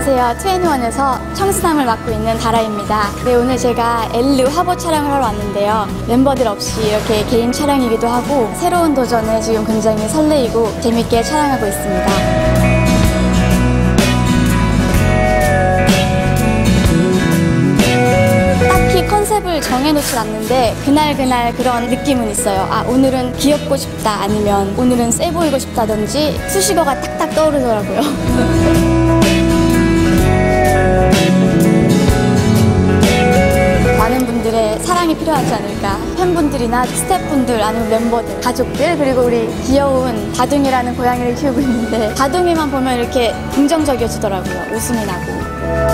안녕하세요. 2NE1에서 청순함을 맡고 있는 다라입니다. 네, 오늘 제가 엘르 화보 촬영을 하러 왔는데요. 멤버들 없이 이렇게 개인 촬영이기도 하고 새로운 도전에 지금 굉장히 설레이고 재밌게 촬영하고 있습니다. 컨셉을 정해놓진 않는데 그날 그런 느낌은 있어요. 아, 오늘은 귀엽고 싶다, 아니면 오늘은 세 보이고 싶다든지 수식어가 딱딱 떠오르더라고요. 많은 분들의 사랑이 필요하지 않을까. 팬분들이나 스태프분들, 아니면 멤버들, 가족들, 그리고 우리 귀여운 바둥이라는 고양이를 키우고 있는데 바둥이만 보면 이렇게 긍정적이어지더라고요. 웃음이 나고.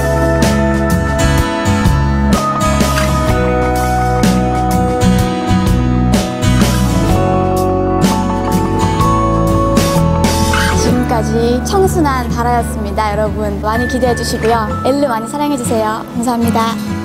지금까지 청순한 다라였습니다. 여러분 많이 기대해 주시고요. 엘르 많이 사랑해 주세요. 감사합니다.